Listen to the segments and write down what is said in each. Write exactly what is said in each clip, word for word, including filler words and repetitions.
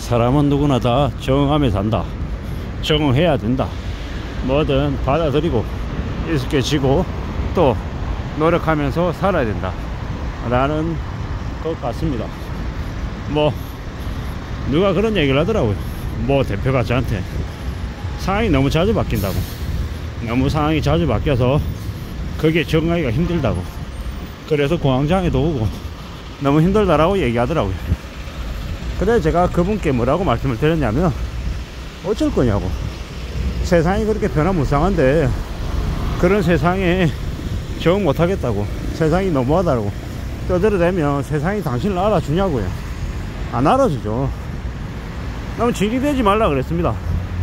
사람은 누구나 다 적응하며 산다. 적응해야 된다. 뭐든 받아들이고 익숙해지고 또 노력하면서 살아야 된다 라는 것 같습니다. 뭐 누가 그런 얘기를 하더라고요. 뭐 대표가 저한테 상황이 너무 자주 바뀐다고, 너무 상황이 자주 바뀌어서 그게 적응하기가 힘들다고, 그래서 공황장애도 오고 너무 힘들다라고 얘기하더라고요. 그래서 제가 그분께 뭐라고 말씀을 드렸냐면, 어쩔 거냐고, 세상이 그렇게 변화무쌍한데 그런 세상에 적응 못하겠다고, 세상이 너무하다고 떠들어대면 세상이 당신을 알아주냐고요. 안 알아주죠. 너무 질이 되지 말라 그랬습니다.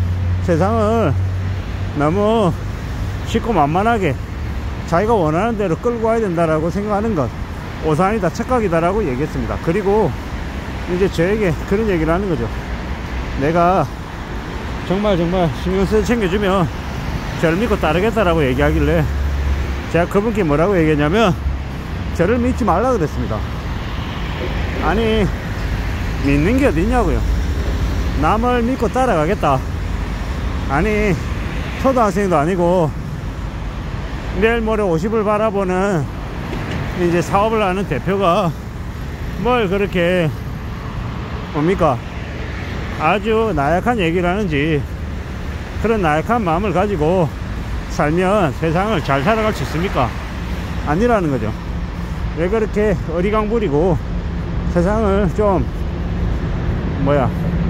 세상을 너무 쉽고 만만하게 자기가 원하는 대로 끌고 와야 된다라고 생각하는 것 오산이다, 착각이다 라고 얘기했습니다. 그리고 이제 저에게 그런 얘기를 하는 거죠. 내가 정말 정말 신경 써서 챙겨주면 저를 믿고 따르겠다라고 얘기하길래 제가 그분께 뭐라고 얘기했냐면, 저를 믿지 말라 그랬습니다. 아니, 믿는 게 어딨냐고요. 남을 믿고 따라가겠다. 아니, 초등학생도 아니고 내일 모레 오십을 바라보는 이제 사업을 하는 대표가 뭘 그렇게 뭡니까 아주 나약한 얘기를 하는지, 그런 나약한 마음을 가지고 살면 세상을 잘 살아갈 수 있습니까? 아니라는 거죠. 왜 그렇게 어리광 부리고 세상을 좀 뭐야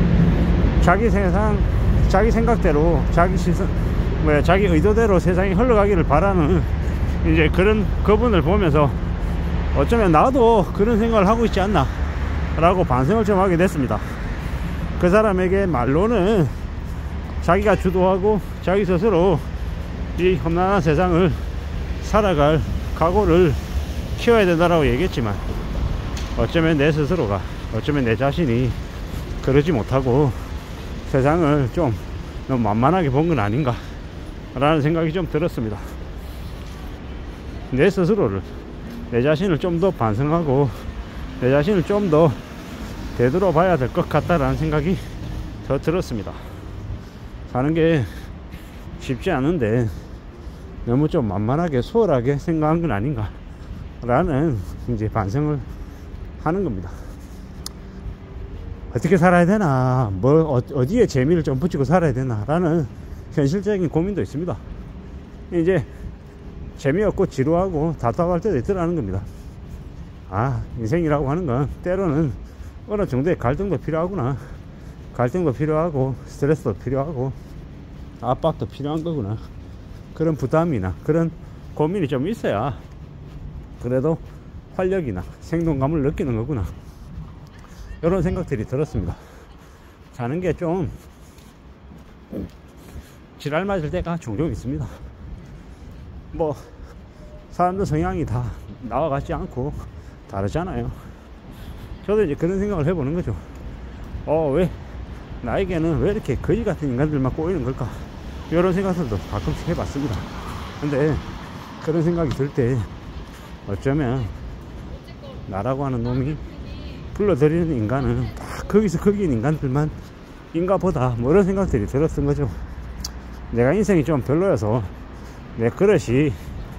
자기 세상 자기 생각대로 자기 시선 뭐야 자기 의도대로 세상이 흘러가기를 바라는 이제 그런 그분을 보면서 어쩌면 나도 그런 생각을 하고 있지 않나 라고 반성을 좀 하게 됐습니다. 그 사람에게 말로는 자기가 주도하고 자기 스스로 이 험난한 세상을 살아갈 각오를 키워야 된다라고 얘기했지만, 어쩌면 내 스스로가, 어쩌면 내 자신이 그러지 못하고 세상을 좀 너무 만만하게 본 건 아닌가 라는 생각이 좀 들었습니다. 내 스스로를, 내 자신을 좀 더 반성하고 내 자신을 좀 더 되돌아봐야 될 것 같다라는 생각이 더 들었습니다. 사는 게 쉽지 않은데 너무 좀 만만하게 소홀하게 생각한 건 아닌가 라는 이제 반성을 하는 겁니다. 어떻게 살아야 되나, 뭐 어디에 재미를 좀 붙이고 살아야 되나 라는 현실적인 고민도 있습니다. 이제 재미없고 지루하고 답답할 때도 있더라는 겁니다. 아, 인생이라고 하는 건 때로는 어느 정도의 갈등도 필요하구나, 갈등도 필요하고 스트레스도 필요하고 압박도 필요한 거구나, 그런 부담이나 그런 고민이 좀 있어야 그래도 활력이나 생동감을 느끼는 거구나, 이런 생각들이 들었습니다. 사는 게 좀 지랄 맞을 때가 종종 있습니다. 뭐 사람들 성향이 다 나와 같지 않고 다르잖아요. 저도 이제 그런 생각을 해보는 거죠. 어, 왜 나에게는 왜 이렇게 거지 같은 인간들만 꼬이는 걸까, 이런 생각들도 가끔씩 해봤습니다. 근데 그런 생각이 들 때 어쩌면 나라고 하는 놈이 불러들이는 인간은 다 거기서 거기인 인간들만 인가 보다, 뭐 이런 생각들이 들었던 거죠. 내가 인생이 좀 별로여서 내 그릇이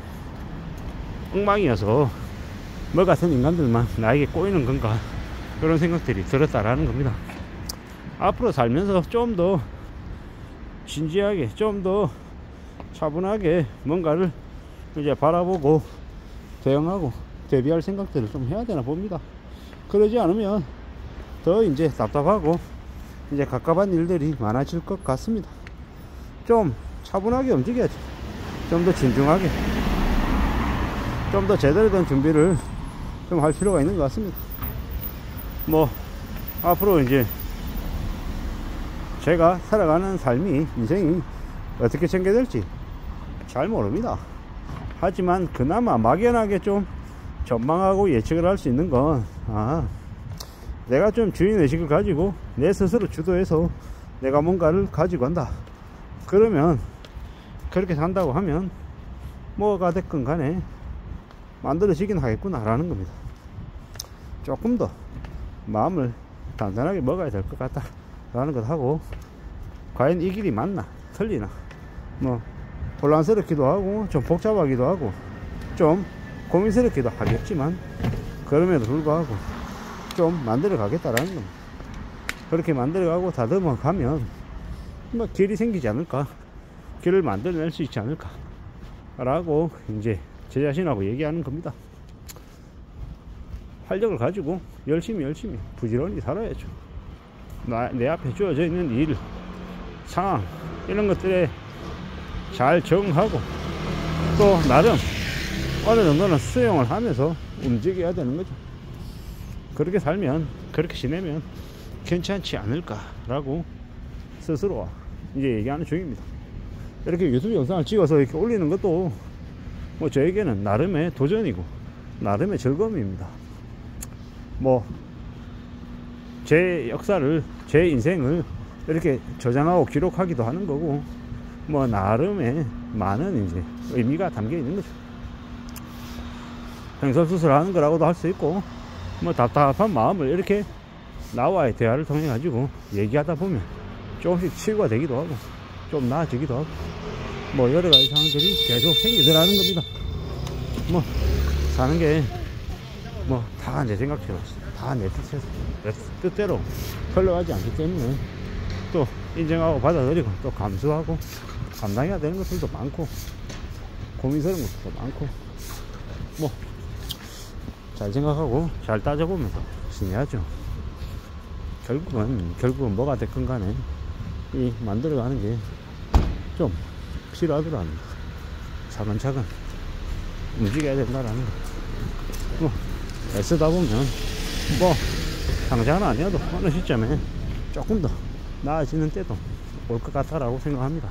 엉망이어서 뭐 같은 인간들만 나에게 꼬이는 건가, 그런 생각들이 들었다라는 겁니다. 앞으로 살면서 좀 더 진지하게, 좀 더 차분하게 뭔가를 이제 바라보고 대응하고 대비할 생각들을 좀 해야 되나 봅니다. 그러지 않으면 더 이제 답답하고 이제 갑갑한 일들이 많아질 것 같습니다. 좀 차분하게 움직여야지. 좀 더 진중하게, 좀 더 제대로 된 준비를 좀 할 필요가 있는 것 같습니다. 뭐 앞으로 이제 제가 살아가는 삶이, 인생이 어떻게 전개될지 잘 모릅니다. 하지만 그나마 막연하게 좀 전망하고 예측을 할 수 있는 건, 아, 내가 좀 주인의식을 가지고 내 스스로 주도해서 내가 뭔가를 가지고 간다. 그러면 그렇게 산다고 하면 뭐가 됐건 간에 만들어지긴 하겠구나 라는 겁니다. 조금 더 마음을 단단하게 먹어야 될 것 같다 라는 것 하고, 과연 이 길이 맞나 틀리나, 뭐 혼란스럽기도 하고 좀 복잡하기도 하고 좀 고민스럽기도 하겠지만, 그럼에도 불구하고 좀 만들어 가겠다라는 겁니다. 그렇게 만들어 가고 다듬어 가면 뭐 길이 생기지 않을까, 길을 만들어낼 수 있지 않을까 라고 이제 제 자신하고 얘기하는 겁니다. 활력을 가지고 열심히 열심히 부지런히 살아야죠. 나, 내 앞에 주어져 있는 일, 상황, 이런 것들에 잘 적응하고 또 나름 어느 정도는 수용을 하면서 움직여야 되는 거죠. 그렇게 살면, 그렇게 지내면 괜찮지 않을까 라고 스스로 이제 얘기하는 중입니다. 이렇게 유튜브 영상을 찍어서 이렇게 올리는 것도 뭐 저에게는 나름의 도전이고 나름의 즐거움입니다. 뭐 제 역사를, 제 인생을 이렇게 저장하고 기록하기도 하는 거고, 뭐 나름의 많은 이제 의미가 담겨 있는 거죠. 횡설수설 하는 거라고도 할 수 있고, 뭐 답답한 마음을 이렇게 나와의 대화를 통해 가지고 얘기하다 보면 조금씩 치유가 되기도 하고 좀 나아지기도 하고, 뭐 여러 가지 상황들이 계속 생기더라는 겁니다. 뭐 사는 게 뭐 다 내 생각대로, 다 내 뜻에서, 내 뜻대로 흘러가지 않기 때문에 또 인정하고 받아들이고 또 감수하고 감당해야 되는 것들도 많고 고민스러운 것들도 많고, 뭐 잘 생각하고 잘 따져보면서 지내야죠. 결국은 결국은 뭐가 됐건 간에 이 만들어가는 게 좀 필요하더라는 거. 차근차근 움직여야 된다라는 거. 뭐 애쓰다 보면 뭐 당장은 아니어도 어느 시점에 조금 더 나아지는 때도 올 것 같다라고 생각합니다.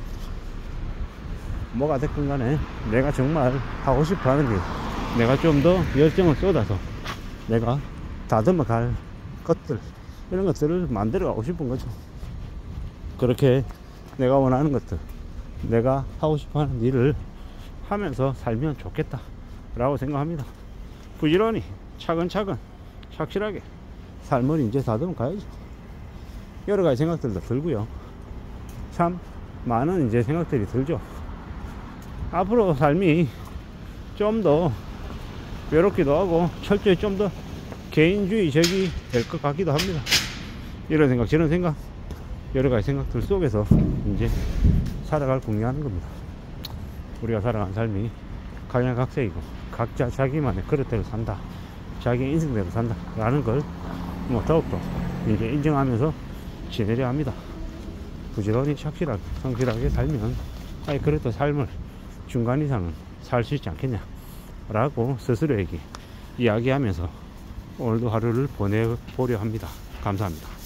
뭐가 됐건 간에 내가 정말 하고 싶어 하는 게, 내가 좀 더 열정을 쏟아서 내가 다듬어 갈 것들, 이런 것들을 만들어 가고 싶은 거죠. 그렇게 내가 원하는 것들, 내가 하고 싶어 하는 일을 하면서 살면 좋겠다 라고 생각합니다. 부지런히 차근차근 착실하게 삶을 이제 다듬어 가야죠. 여러 가지 생각들도 들고요. 참 많은 이제 생각들이 들죠. 앞으로 삶이 좀 더 외롭기도 하고 철저히 좀 더 개인주의적이 될 것 같기도 합니다. 이런 생각 저런 생각 여러 가지 생각들 속에서 이제 살아갈 궁리하는 겁니다. 우리가 살아가는 삶이 각양각색이고 각자 자기만의 그릇대로 산다, 자기 인생대로 산다 라는 걸 뭐 더욱더 이제 인정하면서 지내려 합니다. 부지런히 착실하게 성실하게 살면 아예 그래도 삶을 중간 이상은 살 수 있지 않겠냐 라고 스스로에게 이야기하면서 오늘도 하루를 보내보려 합니다. 감사합니다.